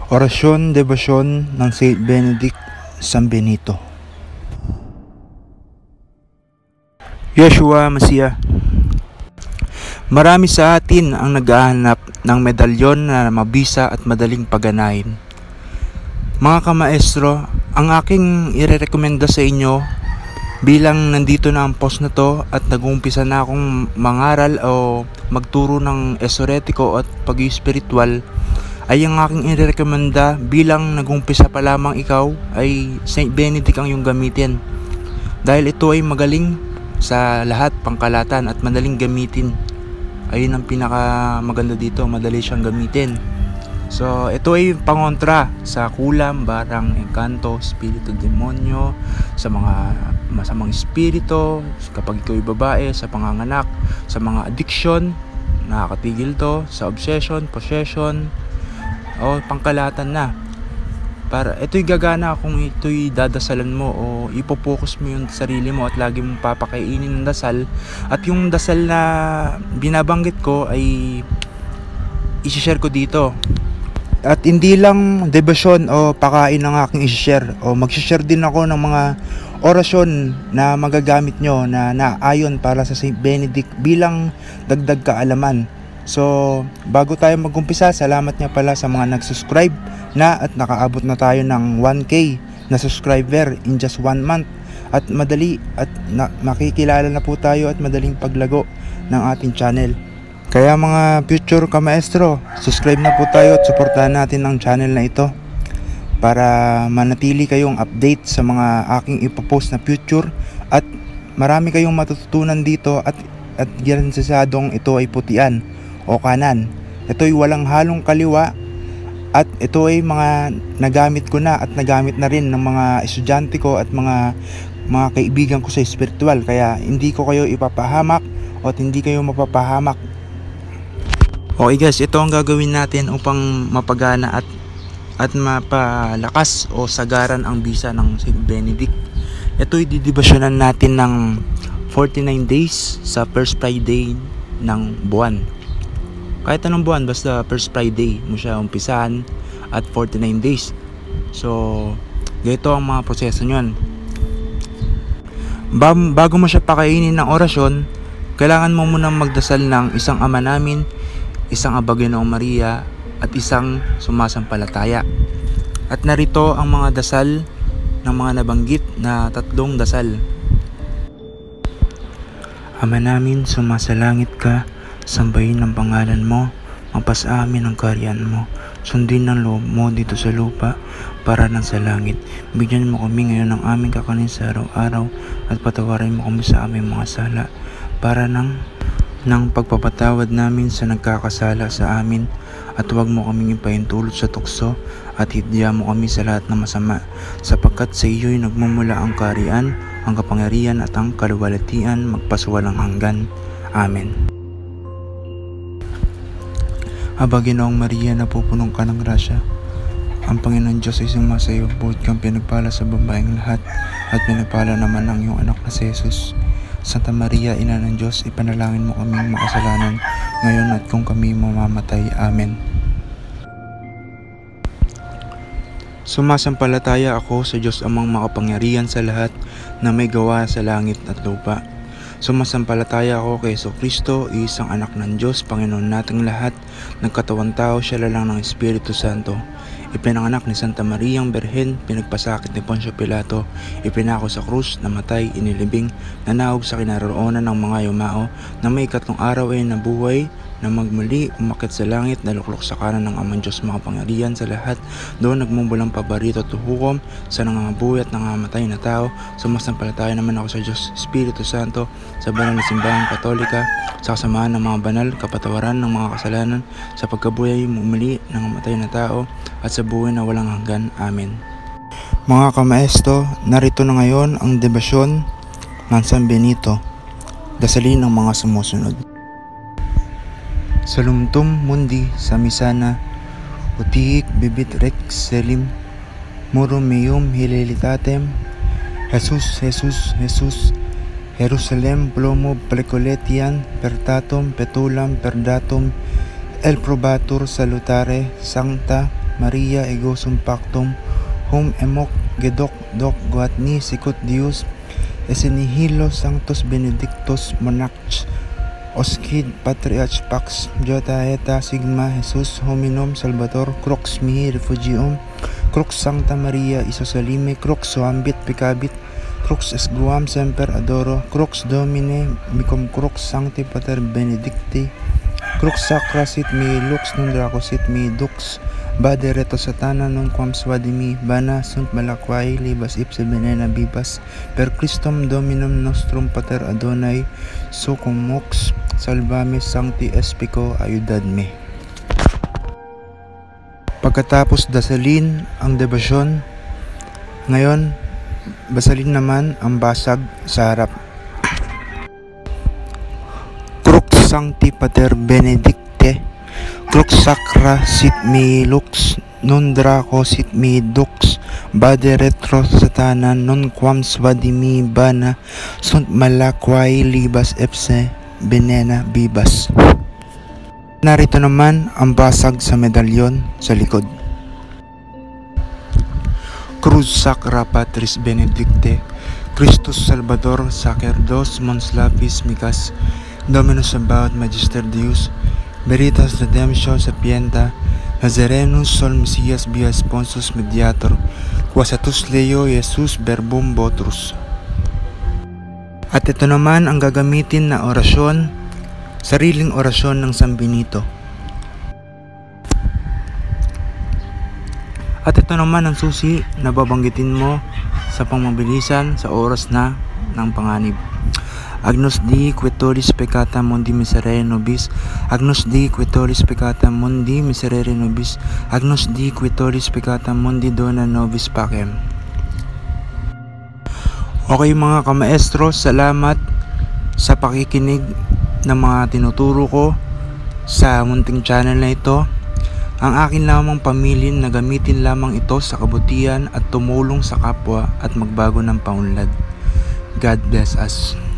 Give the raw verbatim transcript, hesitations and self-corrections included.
Orasyon Debosyon ng Saint Benedict San Benito. Yeshua Masiya. Marami sa atin ang naghahanap ng medalyon na mabisa at madaling pagganahin. Mga kamaestro, ang aking irerekomenda sa inyo bilang nandito na ang post na to at nag-uumpisa na akong mangaral o magturo ng esoretiko at pag-spiritual, ay ang aking irerekomenda bilang nag-uumpisa pa lamang ikaw ay Saint Benedict ang iyong gamitin. Dahil ito ay magaling sa lahat, pangkalatan at madaling gamitin. Ayun ang pinaka maganda dito, madali siyang gamitin. So ito ay pangontra sa kulam, barang, engkanto, espiritu, demonyo, sa mga masamang espiritu, kapag ikaw ay babae, sa panganganak, sa mga addiction, nakakatigil to, sa obsession, possession, o pangkalatan na. Para ito'y gagana kung ito'y dadasalan mo o ipopokus mo yung sarili mo at lagi mong papakainin ng dasal. At yung dasal na binabanggit ko ay i-share ko dito. At hindi lang debosyon o pakain ang aking i-share, o mag-share din ako ng mga orasyon na magagamit nyo na naayon para sa Saint Benedict bilang dagdag kaalaman. So bago tayo mag-umpisa, salamat nga pala sa mga nag-subscribe na at nakaabot na tayo ng one K na subscriber in just one month. At madali at na makikilala na po tayo at madaling paglago ng ating channel. Kaya mga future kamaestro, subscribe na po tayo at suportahan natin ang channel na ito para manatili kayong update sa mga aking ipopost na future at marami kayong matututunan dito. At at garantisadong ito ay putian o kanan. Ito ay walang halong kaliwa at ito ay mga nagamit ko na at nagamit na rin ng mga estudyante ko at mga mga kaibigan ko sa spiritual, kaya hindi ko kayo ipapahamak o hindi kayo mapapahamak. Okay guys, ito ang gagawin natin upang mapagana at at mapalakas o sagaran ang bisa ng Saint Benedict. Ito ay didibasyonan natin ng forty-nine days sa first Friday ng buwan. Kahit anong buwan, basta first Friday mo siya umpisahan at forty-nine days. So, ganito ang mga proseso nyon. Bago mo siya pakainin ng orasyon, kailangan mo munang magdasal ng isang Ama Namin, isang Aba Ginoong Maria, at isang sumasampalataya. At narito ang mga dasal ng mga nabanggit na tatlong dasal. Ama namin, sumasalangit ka, sambahin ang pangalan mo, magpasa amin ang kaharian mo, sundin ang loob mo dito sa lupa para nang sa langit. Bigyan mo kami ngayon ng aming kakanin sa araw-araw at patawarin mo kami sa aming mga sala para nang ng pagpapatawad namin sa nagkakasala sa amin, at huwag mo kaming ipahintulot sa tukso at hidya mo kami sa lahat ng masama, sapagkat sa iyo'y nagmumula ang kaharian, ang kapangyarihan at ang kaluwalhatian magpasawalang hanggan. Amen. Aba Ginoong Maria, napupunong ka ng grasya, ang Panginoon Diyos ay sumasayo, buot kang pinagpala sa babaeng lahat, at pinagpala naman ang iyong anak na si Jesus. Santa Maria, Ina ng Diyos, ipanalangin mo kaming makasalanan, ngayon at kung kami mamamatay. Amen. Sumasampalataya ako sa Diyos Amang makapangyarihan sa lahat na may gawa sa langit at lupa. Sumasampalataya ako kay Jesucristo, isang anak ng Diyos, Panginoon nating lahat, nagkatawang tao, siya lalang ng Espiritu Santo. Ipinanganak ni Santa Mariang Berhen, pinagpasakit ni Poncio Pilato, ipinako sa krus, namatay, inilibing, nanahog sa kinaroroonan ng mga yumao, na may ikatlong araw ay nabuhay, na magmuli, umakyat sa langit, naluklok sa kanan ng Amang Diyos makapangyarihan sa lahat, doon nagmumulang pabarito at hukom sa nangangabuhay at nangamatay na tao. Sumasampalataya naman ako sa Diyos Espiritu Santo, sa banal na simbahang Katolika, sa kasamaan ng mga banal, kapatawaran ng mga kasalanan, sa pagkabuhay muli ng namatay na tao, at sa buhay na walang hanggan. Amen. Mga kamaesto, narito na ngayon ang debosyon ng San Benito. Dasalin ng mga sumusunod. Salumtum mundi sa misana, utihik bibit rex selim, muro meum hilelitatem, Jesus, Jesus, Jesus, Jerusalem plomo precoletian, pertatum petulam perdatum, el probatur salutare, sancta, Maria ego sum pactum, hum emok gedok dok guatni sicut Dios, esse nihilo sanctus benedictus monarch, oscid patriarch pax, jota eta sigma Jesus hominum salvator, crux mihi refugium, crux sancta Maria isosalime, crux soambit pecabit, crux esguam semper adoro, crux Domine micum crux sancti pater benedicti, crux sacra sit mi lux non draco sit mi dux, bade reto satana non quam svadimi bana sunt malaquai libas ipse venena bibas, per Christum Dominum nostrum pater Adonai, sucum mox salvame sancti espico ayudadme. Pagkatapos dasalin ang debasyon, ngayon basalin naman ang basag sa harap. Crux sancti pater benedicte, crux sacra sit mi lux, non draco sit mi dux, bade retro satana non quam svadimi bana, sunt malaquai libas epse venena bibas. Narito naman ang basag sa medalyon sa likod. Cruz Sacra Patris Benedicte, Christus Salvador Sacerdos Mons Lapis Micas, Dominus Sabaoth Magister Deus, Veritas Redemptio Sapienta, Nazarenus Sol Messias Via Sponsus Mediator, Quasatus Leo Jesus Verbum Votrus. At ito naman ang gagamitin na orasyon, sariling orasyon ng San Benito. At ito naman ang susi na babanggitin mo sa pangmabilisan sa oras na ng panganib. Agnus Dei qui tollis peccata mundi miserere nobis, Agnus Dei qui tollis peccata mundi miserere nobis, Agnus Dei qui tollis peccata mundi dona nobis pacem. Okay mga kamaestro, salamat sa pakikinig ng mga tinuturo ko sa munting channel na ito. Ang akin lamang pamilin na gamitin lamang ito sa kabutihan at tumulong sa kapwa at magbago ng paunlad. God bless us.